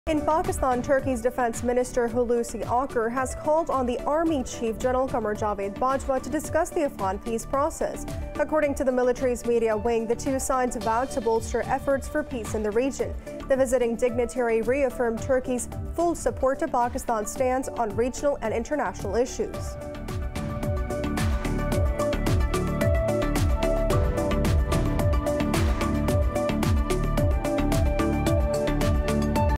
In Pakistan, Turkey's Defence Minister Hulusi Akar has called on the Army Chief General Qamar Javed Bajwa to discuss the Afghan peace process. According to the military's media wing, the two sides vowed to bolster efforts for peace in the region. The visiting dignitary reaffirmed Turkey's full support to Pakistan's stance on regional and international issues.